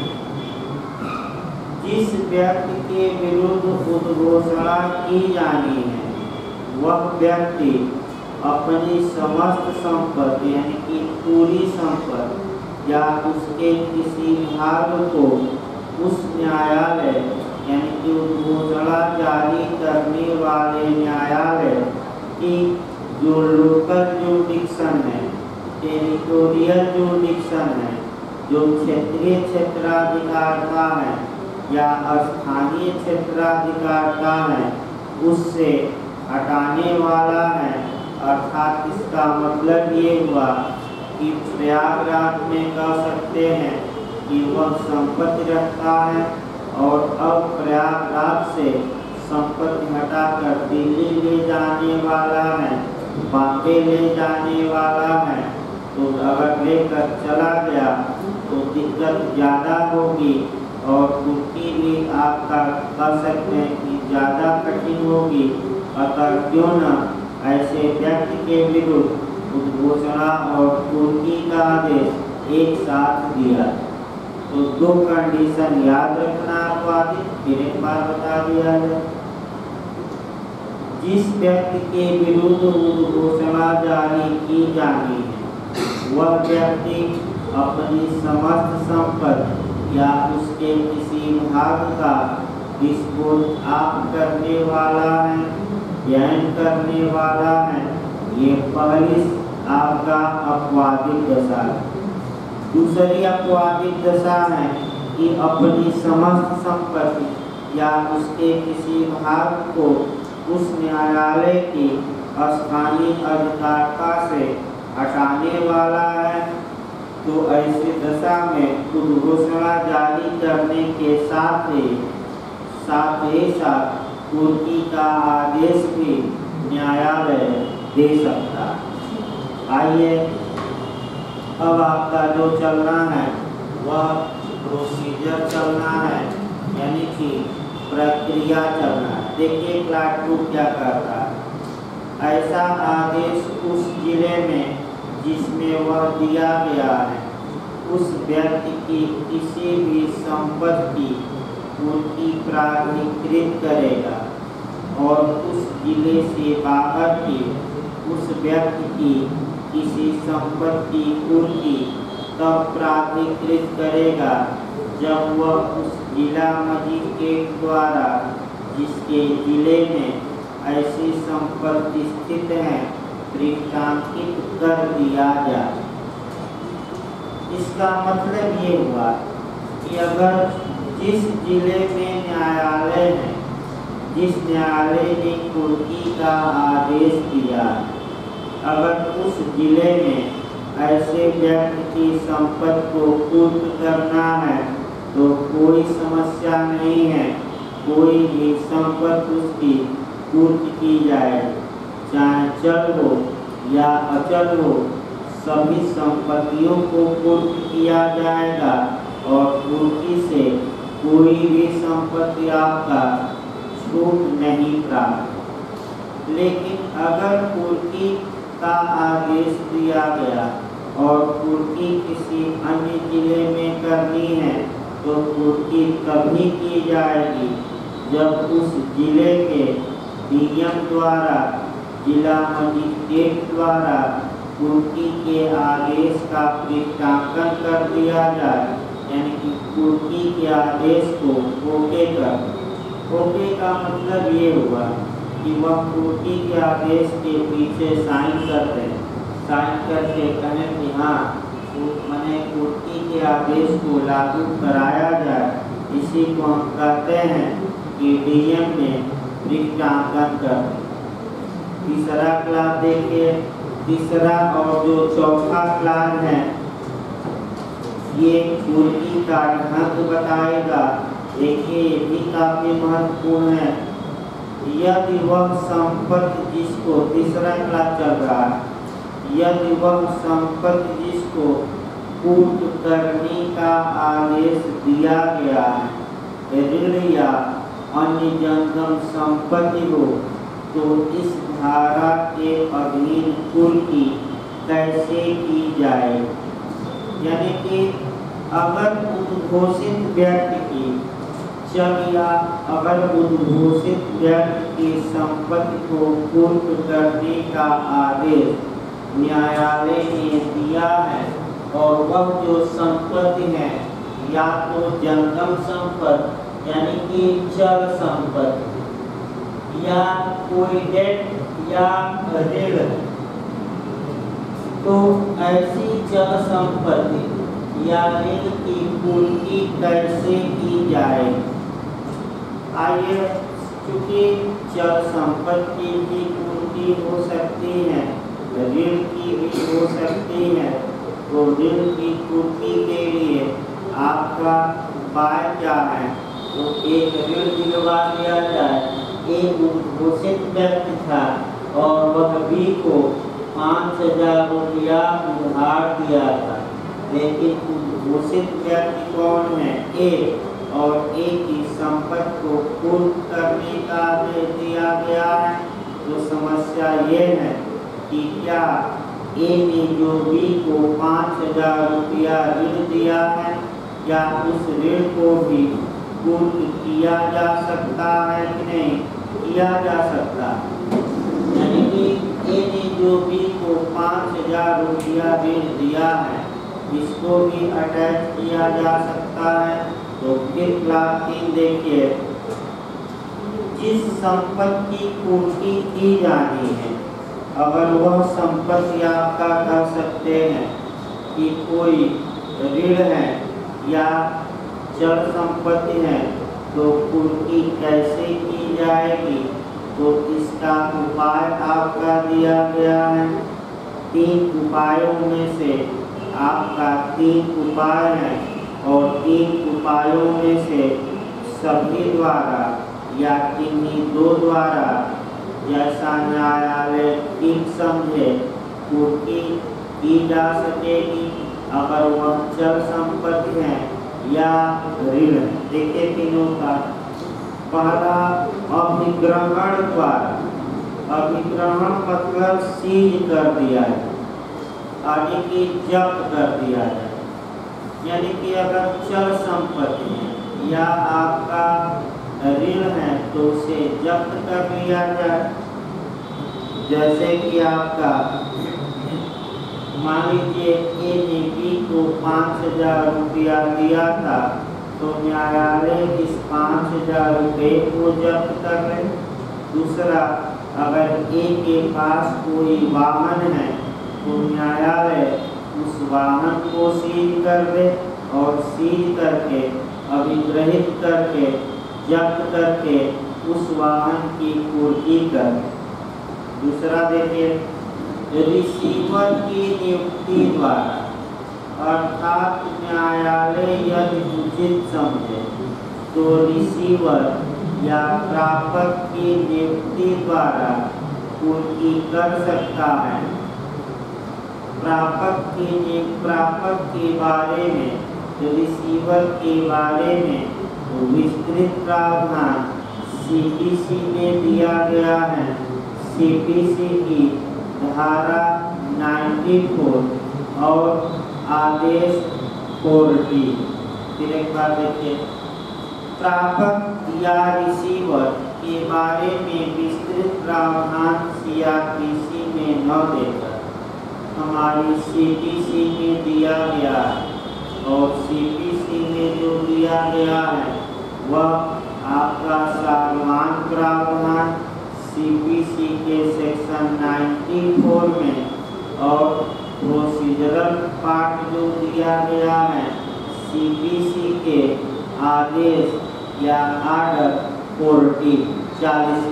जिस व्यक्ति के विरुद्ध उद्घोषणा की जानी है वह व्यक्ति अपनी समस्त संपत्ति यानी कि पूरी संपत्ति या उसके किसी भाग को उस न्यायालय यानी कि उद्घोषणा जारी करने वाले न्यायालय की जो लोकल जुरिडिक्शन है, टेरिटोरियल जुरिडिक्शन है, जो क्षेत्रीय क्षेत्राधिकारता है या स्थानीय क्षेत्राधिकारता है, उससे हटाने वाला है। अर्थात इसका मतलब ये हुआ कि प्रयागराज में कह सकते हैं कि वह संपत्ति रखता है और अब प्रयागराज से संपत्ति हटाकर दिल्ली ले जाने वाला है, बॉम्बे ले जाने वाला है। तो अगर लेकर चला गया तो दिक्कत ज़्यादा होगी और पूर्ति भी आपका कर सकते हैं कि ज़्यादा कठिन होगी। अतः क्यों न ऐसे व्यक्ति के विरुद्ध उद्घोषणा और पूर्ति का आदेश एक साथ दिया। तो दो कंडीशन याद रखना आपको आदि फिर एक बार बता दिया है। जिस व्यक्ति के विरुद्ध उद्घोषणा जारी की जानी है वह व्यक्ति अपनी समस्त संपत्ति या उसके किसी भाग का विस्फोट आप करने वाला है, व्ययन करने वाला है। ये पहली आपका अपवादित दशा है। दूसरी अपवादित दशा है कि अपनी समस्त संपत्ति या उसके किसी भाग को उस न्यायालय की स्थानीय अधिकारिता से हटाने वाला है। तो ऐसी दशा में उद्घोषणा जारी करने के साथ ही साथ ही साथ पूर्ति का आदेश भी न्यायालय दे सकता है। आइए अब आपका जो चलना है वह प्रोसीजर चलना है, यानी कि प्रक्रिया चलना है। देखिए क्लास टू क्या करता है। ऐसा आदेश उस जिले में जिसमें वह दिया गया है उस व्यक्ति की किसी भी संपत्ति पूर्ति प्राधिकृत करेगा और उस जिले से बाहर की उस व्यक्ति की किसी संपत्ति पूर्ति तब प्राधिकृत करेगा जब वह उस जिला मजिस्ट्रेट द्वारा जिसके जिले में ऐसी संपत्ति स्थित है दृष्टांकित कर दिया जाए। इसका मतलब ये हुआ कि अगर जिस जिले में न्यायालय है, जिस न्यायालय ने पूर्ति का आदेश दिया, अगर उस जिले में ऐसे व्यक्ति की संपत्ति को पूर्त करना है तो कोई समस्या नहीं है, कोई भी संपत्ति उसकी पूर्ति की जाए, चाहे चल हो या अचल हो, सभी संपत्तियों को पूर्त किया जाएगा और पूर्ति से कोई भी संपत्ति आपका छूट नहीं प्राप्त। लेकिन अगर पूर्ति का आदेश दिया गया और पूर्ति किसी अन्य जिले में करनी है तो पूर्ति तभी की जाएगी जब उस जिले के डीएम द्वारा, जिला मजिस्ट्रेट द्वारा पूर्ति के आदेश का पृष्ठांकन कर दिया जाए, यानी कि पूर्ति के आदेश को ओके कर। ओके का मतलब ये हुआ कि वह पूर्ति के आदेश के पीछे साइन कर दें, साइन करके कहें कि हाँ मैंने पूर्ति के आदेश को लागू कराया जाए। इसी को हम कहते हैं कि डीएम ने पृष्ठांकन कर। तीसरा क्लास देखिए, तीसरा और जो चौथा क्लास है ये पूर्ति का ढंग बताएगा। देखिए ये भी काफी महत्वपूर्ण है। यदि वह संपत्ति जिसको, तीसरा क्लास चल रहा है, यदि वह संपत्ति जिसको पूर्त करने का आदेश दिया गया है ऋण या अन्य जंगम संपत्ति हो तो इस धारा के अधीन पूर्ति कैसे की जाए। यानी कि अगर उद्घोषित व्यक्ति की चल या अगर उद्घोषित व्यक्ति की संपत्ति को पूर्त करने का आदेश न्यायालय ने दिया है और वह जो संपत्ति है या तो जंगम संपत्ति यानी कि चल संपत्ति या कोई डेट या ऋण, तो ऐसी चल संपत्ति या ऋण की पूर्ति कैसे की जाए। आइए, क्योंकि चल संपत्ति की पूर्ति हो सकती है, ऋण की भी हो सकती है, तो ऋण की पूर्ति के लिए आपका उपाय क्या है? तो एक ऋण दिलवा दिया जाए। एक उद्घोषित व्यक्ति था और वह बी को पाँच हजार रुपया उधार दिया था, लेकिन उद्घोषित व्यक्ति कौन है? ए, और ए की संपत्ति को पूर्त करने का आदेश दिया गया है। तो समस्या ये है कि क्या ए ने जो बी को पाँच हजार रुपया ऋण दिया है, क्या उस ऋण को भी पूर्त किया जा सकता है कि नहीं किया जा सकता? ए ने जो बी को पाँच हजार रुपया ऋण दिया है, इसको भी अटैच किया जा सकता है। तो फिर क्लास तीन देखिए, जिस संपत्ति की पूर्ति की जानी है, अगर वह संपत्ति आपका कह सकते हैं कि कोई ऋण है या चल संपत्ति है, तो पूर्ति कैसे की जाएगी, तो इसका उपाय आपका दिया गया है। तीन उपायों में से आपका तीन उपाय है और तीन उपायों में से सभी द्वारा या किन्हीं दो द्वारा जैसा न्यायालय ठीक समझे पूर्ति की जा सकेगी, अगर वह चल संपत्ति है या ऋण। देखिए तीनों का, पहला अभिग्रहण द्वारा, अभिग्रहण मतलब सीज कर दिया है, यानी कि जब्त कर दिया जाए। यानी कि अगर चल संपत्ति है या आपका ऋण है तो उसे जब्त कर लिया जाए। जैसे कि आपका मान लीजिए ए ने बी को पाँच हजार रुपया दिया था, तो न्यायालय इस पाँच हजार रुपये को जब्त कर ले। दूसरा, अगर ए के पास कोई वाहन है तो न्यायालय उस वाहन को सीज कर दे और सीज करके अभिग्रहित करके जब्त करके उस वाहन की पूर्ति कर। दूसरा देखिए, रिसीवर की नियुक्ति द्वारा, अर्थात न्यायालय यदि उचित समझे तो रिसीवर या प्रापक की नियुक्ति द्वारा पूर्ति कर सकता है। प्रापक की प्रापक के बारे में, रिसीवर के बारे में विस्तृत प्रावधान सीपीसी में दिया गया है। सीपीसी की धारा चौरानवे और आदेश चालीस। फिर एक बार देखिए, प्रापक या रिसीवर के बारे में विस्तृत प्रावधान सीआरपीसी में न देकर हमारी सीपीसी में दिया गया है, और सीपीसी में जो दिया गया है वह आपका सारवान प्रावधान सीपीसी के सेक्शन चौरानवे में, और प्रोसीजरल पार्ट जो दिया गया है सीपीसी के आदेश या आर्डर चालीस।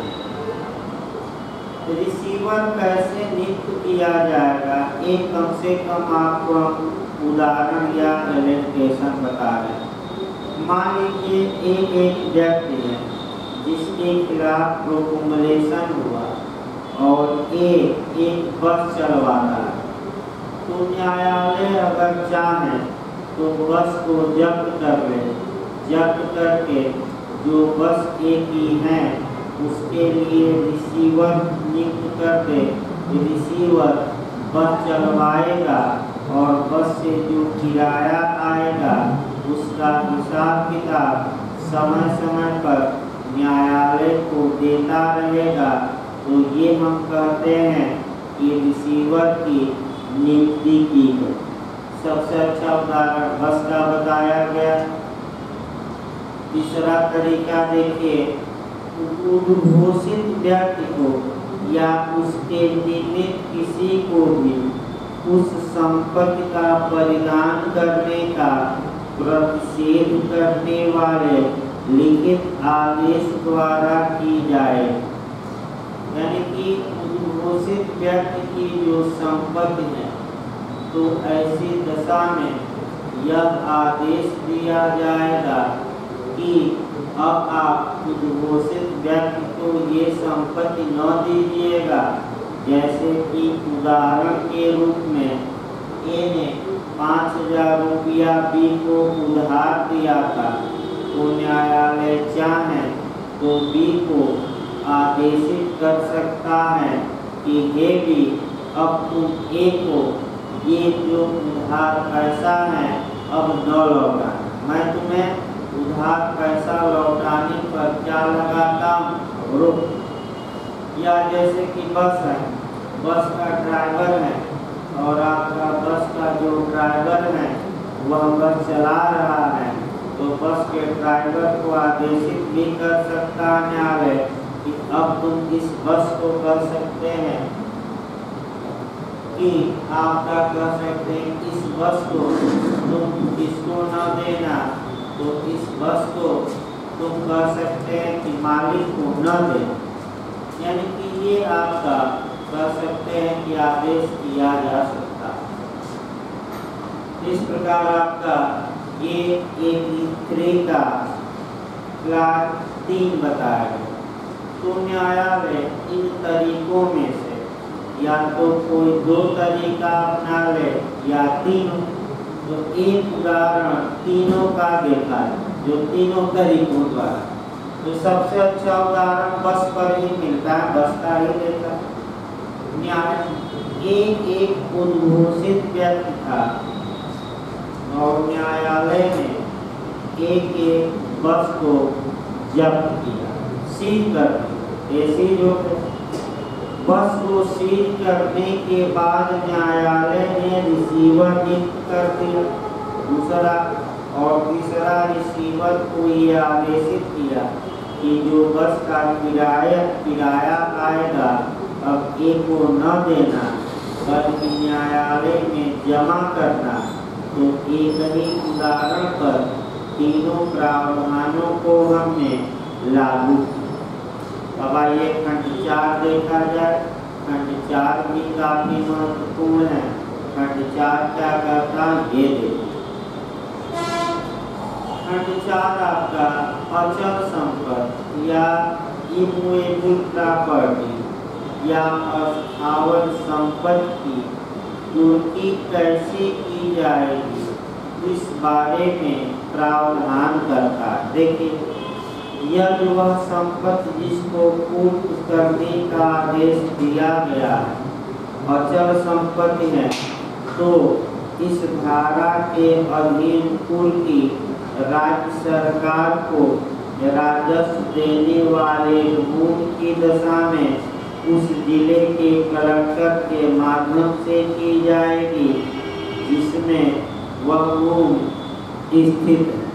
रिसीवर कैसे नियुक्त किया जाएगा, एक कम से कम आपको उदाहरण या एप्लीकेशन बता रहे हैं। मान लीजिए एक एक व्यक्ति है जिसके खिलाफ प्रोकुमुलेशन हुआ और एक एक बस चलवाता है, तो न्यायालय अगर चाहे तो बस को जब्त कर ले। जब्त करके जो बस ए की है उसके लिए रिसीवर नियुक्त कर दे। रिसीवर बस चलवाएगा और बस से जो किराया आएगा उसका हिसाब किताब समय समय पर न्यायालय को देता रहेगा। तो ये हम कहते हैं कि रिसीवर की नियुक्ति की है। सबसे अच्छा उदाहरण बस का बताया गया। तीसरा तरीका देखिए, उद्घोषित व्यक्ति को या उसके निमित्त किसी को भी उस संपत्ति का परिधान करने का प्रतिषेध करने वाले लिखित आदेश द्वारा की जाए। यानी कि उद्घोषित व्यक्ति की जो संपत्ति है, तो ऐसी दशा में यह आदेश दिया जाएगा कि अब आप उद्घोषित व्यक्ति को ये संपत्ति न दीजिएगा। जैसे कि उदाहरण के रूप में ए ने पाँच हजार रुपया बी को उधार दिया था, तो न्यायालय चाहे तो बी को आदेशित कर सकता है कि हे बी, अब तुम ए को ये जो उधार पैसा है अब न लौटा। मैं तुम्हें उधार पैसा लौटाने पर क्या लगाता हूँ, रुक। या जैसे कि बस है, बस का ड्राइवर है और आपका बस का जो ड्राइवर है वह बस चला रहा है, तो बस के ड्राइवर को आदेशित भी कर सकता है न्यायालय कि अब तुम इस बस को कर सकते हैं कि आपका कह सकते हैं इस बस को तुम इसको न देना, तो इस बस को तुम कह सकते हैं कि मालिक को न दे, यानी कि ये आपका कह सकते हैं कि आदेश किया जा सकता है। इस प्रकार आपका ये एक थ्री का क्लास तीन बताया गया। तो न्यायालय इन तरीकों में से या तो कोई दो तरीका अपना ले या तीनों, तो एक उदाहरण तीनों का देखा है जो तीनों तरीकों द्वारा, तो सबसे अच्छा उदाहरण बस पर ही मिलता है, बस का ही देता है। न्याय एक एक उद्घोषित व्यक्ति था और न्यायालय ने एक एक बस को जब्त किया, सीज कर दिया। ऐसी जो बस को सीज करने के बाद न्यायालय ने रिसीवर नियुक्त कर दिया दूसरा, और तीसरा रिसीवर को ये आदेशित किया कि जो बस का किराया किराया आएगा अब एक को न देना बल्कि न्यायालय में जमा करना। तो एक ही उदाहरण पर तीनों प्रावधानों को हमने लागू किया। अब आइए खंड चार देखा जाए। खंड चार भी काफी महत्वपूर्ण है। खंड चार क्या कहता है ये देखिए। खंड चार आपका अचल संपत्ति या इमूवेबल प्रॉपर्टी या अस्थावर संपत्ति कुर्की कैसे की जाएगी इस बारे में प्रावधान करता है। देखिए, यदि वह संपत्ति जिसको कुर्क करने का आदेश दिया गया है अचल संपत्ति है, तो इस धारा के अधीन कुर्की राज्य सरकार को राजस्व देने वाले भूमि की दशा में उस जिले के कलेक्टर के माध्यम से की जाएगी जिसमें वह भूमि स्थित है।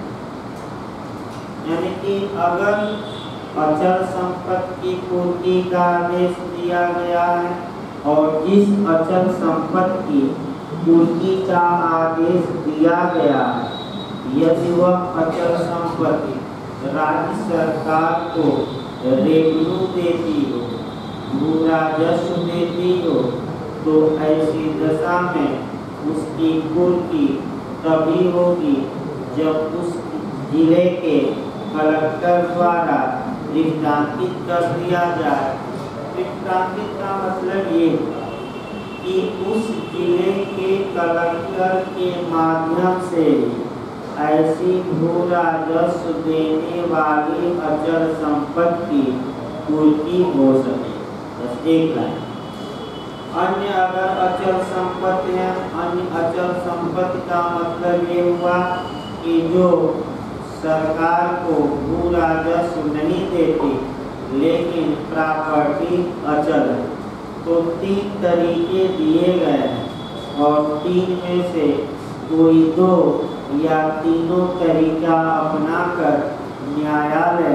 यानी कि अगर अचल संपत्ति की पूर्ति का आदेश दिया गया है और जिस अचल संपत्ति की पूर्ति का आदेश दिया गया है यदि वह अचल संपत्ति राज्य सरकार को रेवेन्यू देती हो, भू राजस्व देती हो, तो ऐसी दशा में उसकी पूर्ति तभी होगी जब उस जिले के कलेक्टर द्वारा दृष्टांकित कर दिया जाए। दृष्टांकित का मतलब ये कि उस जिले के कलेक्टर के माध्यम से ऐसी भू राजस्व देने वाली अचल संपत्ति पूर्ति हो सके। बस एक लाइन। अन्य अगर अचल संपत्ति है, अन्य अचल संपत्ति का मतलब ये हुआ कि जो सरकार को भू राजस्व नहीं देती लेकिन प्रॉपर्टी अचल है, तो तीन तरीके दिए गए हैं और तीन में से कोई दो या तीनों तरीका अपनाकर न्यायालय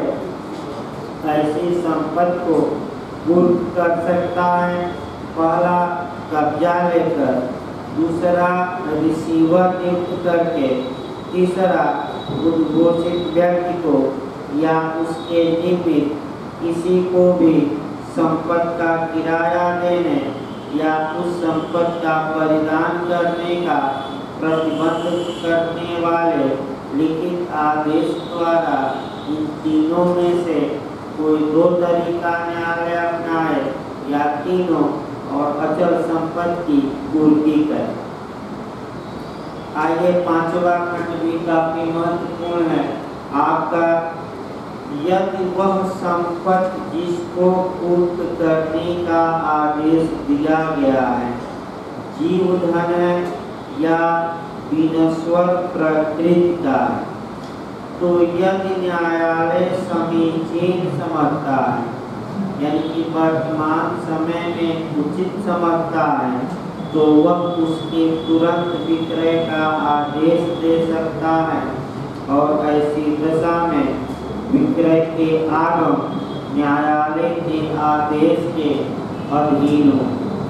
ऐसी संपत्ति को कुर्क कर सकता है। पहला कब्जा लेकर, दूसरा रिसीवर नियुक्त करके, तीसरा उद्घोषित व्यक्ति को या उसके निमित्त किसी को भी संपत्ति का किराया देने या उस संपत्ति का परिधान करने का प्रतिबंध करने वाले लिखित आदेश द्वारा इन तीनों में से कोई दो तरीका न्यायालय अपनाए या तीनों और अचल संपत्ति की पूर्ति करे। आइए पांचवा खंड भी काफी महत्वपूर्ण है आपका। यदि वह संपत्ति जिसको कुर्क करने का आदेश दिया गया है जीव धन है या विनश्वर प्रकृति का है, तो यदि न्यायालय समीचीन समझता है, यानी कि वर्तमान समय में उचित समझता है तो वह उसके तुरंत विक्रय का आदेश दे सकता है और ऐसी दशा में विक्रय के आगम न्यायालय के आदेश के अधीन हो।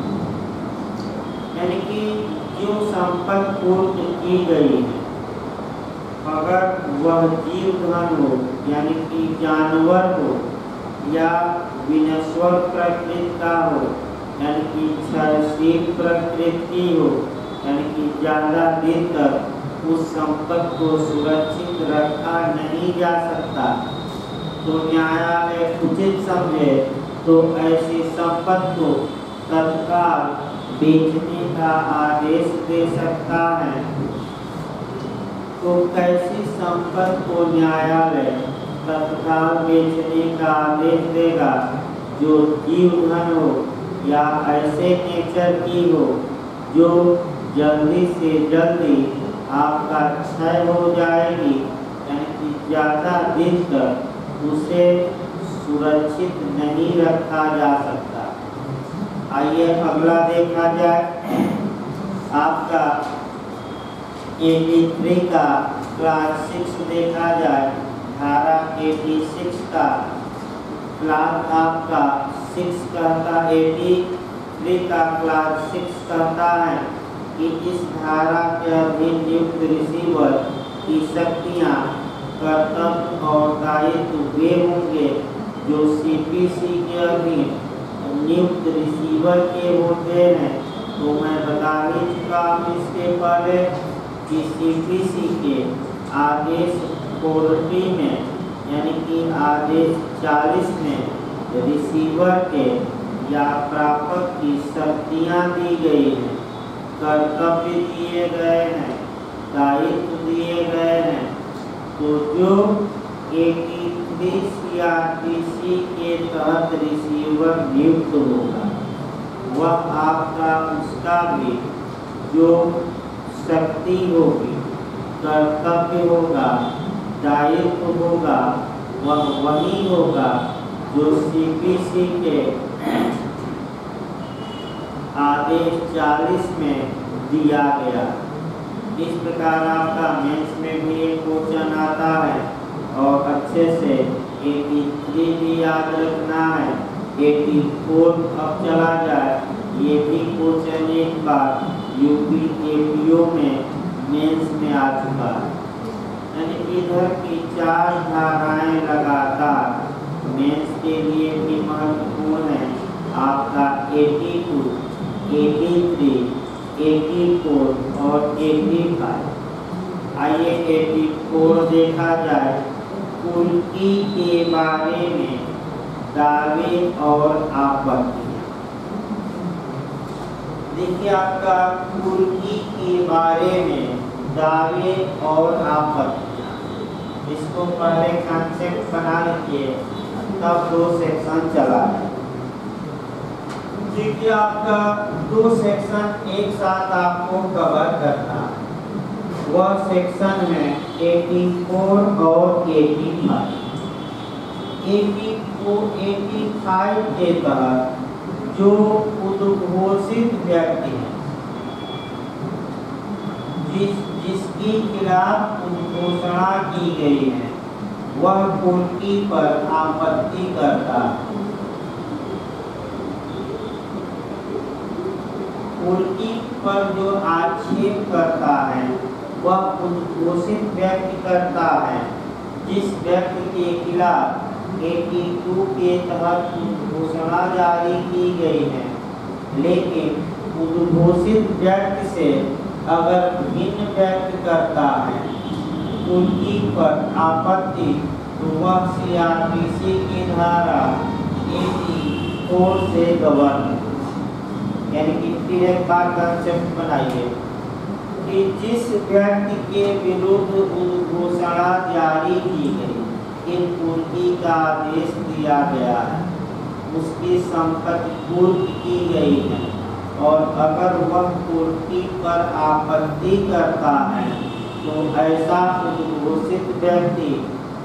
यानी कि जो संपत्ति पूर्त की गई है, अगर वह जीव धन हो यानी कि जानवर हो या विनश्वर प्रकृति का हो यानी कि क्षयशील प्रकृति हो, यानी कि ज़्यादा दिन तक उस संपत्ति को सुरक्षित रखा नहीं जा सकता, तो न्यायालय उचित समझे तो ऐसी संपत्ति को तत्काल बेचने का आदेश दे सकता है। तो कैसी संपत्ति को न्यायालय तत्काल बेचने का आदेश देगा? जो जीव धन हो या ऐसे नेचर की हो जो जल्दी से जल्दी आपका क्षय हो जाएगी, यानी कि ज़्यादा दिन तक उसे सुरक्षित नहीं रखा जा सकता। आइए अगला देखा जाए। आपका तिरासी का क्लास सिक्स देखा जाए, धारा छियासी का क्लास आपका सिक्स कहता तिरासी का क्लास सिक्स कहता है कि इस धारा के अधीन नियुक्त रिसीवर की शक्तियाँ, कर्तव्य और दायित्व वे होंगे जो सीपीसी के अधीन नियुक्त रिसीवर के होते हैं। तो मैं बता ही चुका हूँ इसके पहले कि सीपीसी के आदेश चालीस में यानी कि आदेश चालीस में रिसीवर के या प्रापक की शक्तियाँ दी गई हैं, कर्तव्य दिए गए हैं, दायित्व दिए गए हैं। तो जो तिरासी सीआरपीसी के तहत रिसीवर नियुक्त होगा वह आपका उसका भी जो शक्ति होगी, कर्तव्य होगा, दायित्व होगा, वह वही होगा जो सीपीसी के आदेश चालीस में दिया गया। इस प्रकार आपका मेंस में भी एक क्वेश्चन आता है और अच्छे से तिरासी भी याद रखना है। चौरासी अब चला जाए, ये भी क्वेश्चन एक बार यूपी एपीओ में मेंस में आ चुका है। यानी इधर की चार धाराएं लगातार मेंस के लिए भी महत्वपूर्ण है। आपका बयासी, तिरासी, चौरासी और पचासी। आइए चौरासी देखा जाए। कुर्की के बारे में दावे और आपत्तियाँ। देखिए आपका कुर्की के बारे में दावे और आपत्तियाँ, इसको पहले कॉन्सेप्ट बना लीजिए, तब दो सेक्शन चला है। देखिए आपका दो सेक्शन एक साथ आपको कवर करना है। वह सेक्शन है चौरासी और पचासी। पचासी के तहत जो उद्घोषित व्यक्ति है, जिस जिसके खिलाफ उद्घोषणा की गई है, वह कुर्की पर आपत्ति करता है। कुर्की पर जो आक्षेप करता है वह उद्घोषित व्यक्ति करता है। जिस व्यक्ति के खिलाफ बयासी के तहत उद्घोषणा जारी की गई है, लेकिन उद्घोषित व्यक्ति से अगर भिन्न व्यक्ति करता है कुर्की पर आपत्ति, तो वह सीआरपीसी की धारा चौरासी से गवर्न। यानी कि फिर एक बार कंसेप्ट बनाइए कि जिस व्यक्ति के विरुद्ध उद्घोषणा जारी की गई, इन कुर्की का आदेश दिया गया है, उसकी संपत्ति कुर्क की गई है और अगर वह कुर्की पर आपत्ति करता है तो ऐसा उद्घोषित व्यक्ति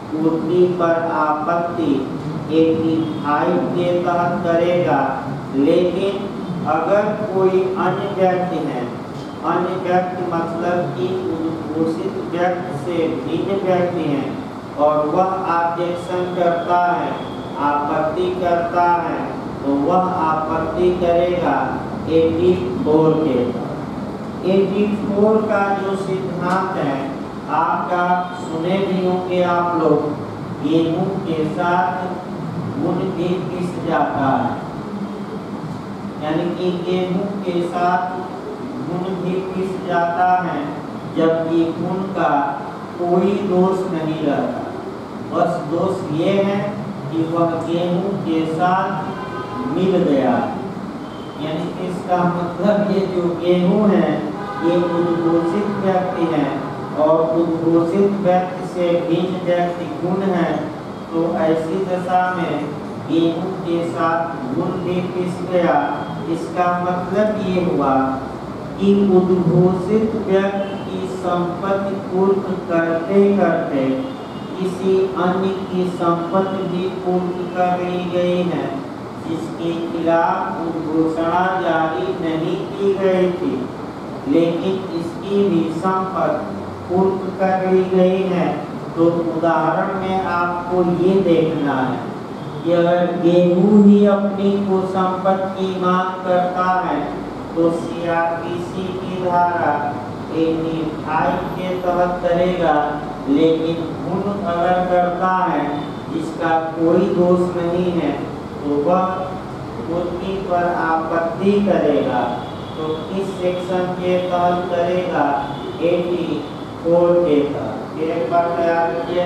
पूर्ति पर आपत्ति पचासी के तहत करेगा, लेकिन अगर कोई अन्य व्यक्ति है, अन्य व्यक्ति मतलब कि उद्घोषित व्यक्ति से भिन्न व्यक्ति है और वह ऑब्जेक्शन करता है, आपत्ति करता है, तो वह आपत्ति करेगा चौरासी के। चौरासी का जो सिद्धांत है आपका सुने भी होंगे आप लोग, गेहूं के साथ गुण भी पिस जाता है, यानी कि गेहूं के साथ गुण भी पिस जाता है, जबकि गुण का कोई दोष नहीं रहता। बस दोष ये है कि वह गेहूं के साथ मिल गया, यानी इसका मतलब ये जो गेहूं है ये उद्घोषित व्यक्ति है और उद्घोषित व्यक्ति से भिन्न व्यक्ति गुण है, तो ऐसी दशा में गेहूं के साथ गुण भी पिस गया। इसका मतलब ये हुआ कि उद्घोषित व्यक्ति की संपत्ति पूर्ति करते करते किसी अन्य की संपत्ति भी पूर्ति कर ली गई है, जिसके खिलाफ उद्घोषणा जारी नहीं की गई थी, लेकिन इसकी भी संपत्ति पूर्ति कर ली गई है। तो उदाहरण में आपको ये देखना है कि अगर गेहूं ही अपनी को संपत्ति की मांग करता है तो सीआरपीसी की धारा पचासी के तहत करेगा, लेकिन गुण अगर करता है जिसका कोई दोष नहीं है तो वह पूर्ति पर आपत्ति करेगा, तो इस सेक्शन के तहत करेगा चौरासी के तहत। एक बार तैयार रखिए,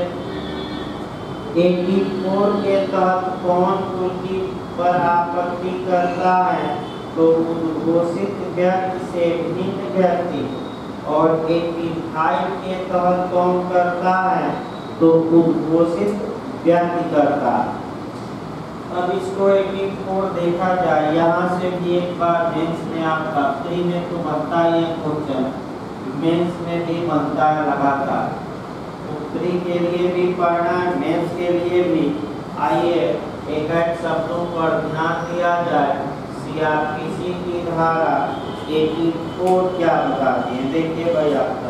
चौरासी के तहत कौन पूर्ति पर आपत्ति करता है, तो उद्घोषित व्यक्ति से भिन्न व्यक्ति, और पचासी के तहत कौन करता है, तो उद्घोषित व्यक्ति करता है। अब इसको चौरासी देखा जाए, यहाँ से भी एक बार मेंस में आपका प्री में तो बनता है ये क्वेश्चन, मेंस में भी बनता है लगातार, तो प्री के लिए भी पढ़ना है, मेंस के लिए भी। आइए एक एक शब्दों पर ध्यान दिया जाए। सीआरपीसी की धारा चौरासी क्या बताती है, देखिए भाई आपका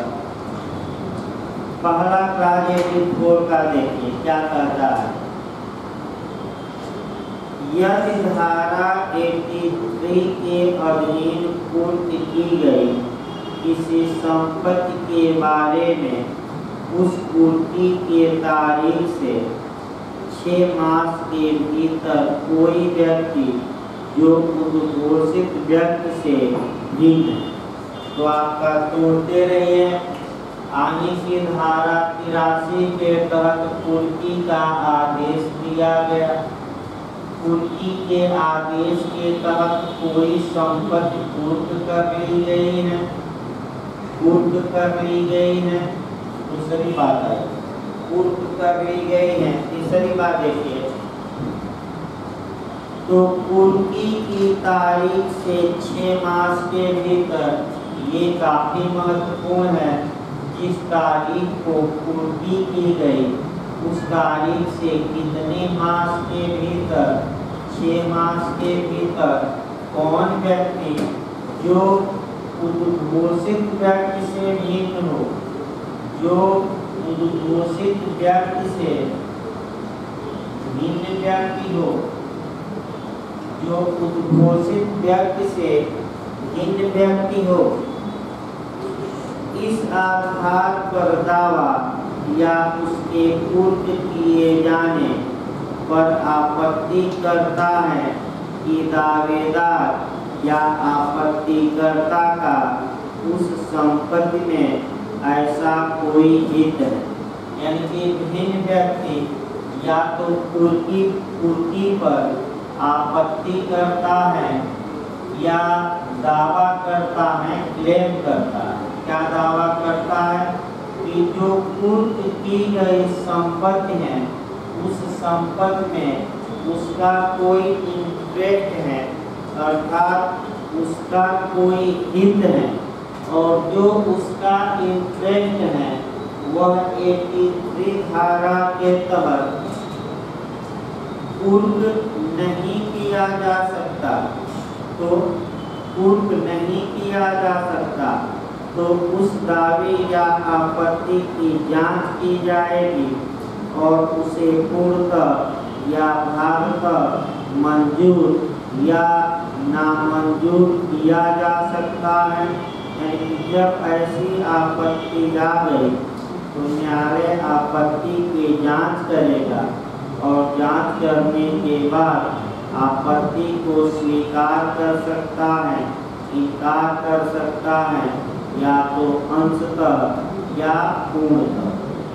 पहला कार्य चौरासी का देखिए क्या कहता है। यदि धारा तिरासी के अधीन पूर्ति की गई किसी संपत्ति के बारे में उस पूर्ति के तारीख से छह मास के भीतर कोई व्यक्ति जो उद्घोषित व्यक्ति से भिन्न है, तो आपका तोड़ते रहिए। आगे की धारा तिरासी के तहत पूर्ति का आदेश दिया गया, पूर्ति के आदेश के तहत कोई संपत्ति पूर्त कर ली गई है, पूर्त कर ली गई है। दूसरी बात है पूर्त कर ली गई है। तीसरी बात देखिए, तो पूर्ति की तारीख से छह मास के भीतर, ये काफी महत्वपूर्ण है, जिस तारीख को पूर्ति की गई उस तारीख से कितने मास के भीतर, छह मास के भीतर कौन व्यक्ति जो उद्घोषित व्यक्ति से भिन्न हो, जो उद्घोषित व्यक्ति से भिन्न व्यक्ति हो, जो उद्घोषित व्यक्ति से भिन्न व्यक्ति हो, इस आधार पर दावा या उसके पूर्व किए जाने पर आपत्ति करता है कि दावेदार या आपत्तिकर्ता का उस संपत्ति में ऐसा कोई हित है, यानी कि भिन्न व्यक्ति या तो पूर्ति पूर्ति पर आपत्ति करता है या दावा करता है, क्लेम करता है। क्या दावा करता है कि जो पूर्त की गई संपत्ति है उस संपत्ति में उसका कोई इंटरेस्ट है, अर्थात उसका कोई हित है, और जो उसका इंटरेस्ट है वह तिरासी धारा के तहत पूर्व नहीं किया जा सकता, तो पूर्व नहीं किया जा सकता तो उस दावे या आपत्ति की जांच की जाएगी और उसे पूर्णतः या भागतः मंजूर या नामंजूर किया जा सकता है। यानी जब ऐसी आपत्ति आ गई तो न्यायालय आपत्ति की जांच करेगा और जांच करने के बाद आपत्ति को स्वीकार कर सकता है, इनकार कर सकता है, या तो अंशतः या पूर्णतः।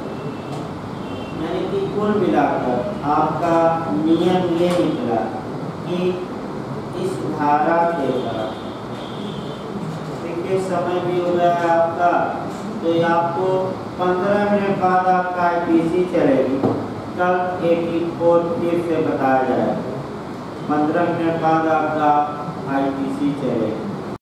यानी कि कुल मिलाकर आपका नियम ये निकला कि इस धारा के तहत देखिए समय भी हो गया है आपका, तो आपको पंद्रह मिनट बाद आपका आई पी सी चलेगी। कल चौरासी फिर से बताया जाएगा। पंद्रह मिनट बाद आपका आई पी सी चलेगी।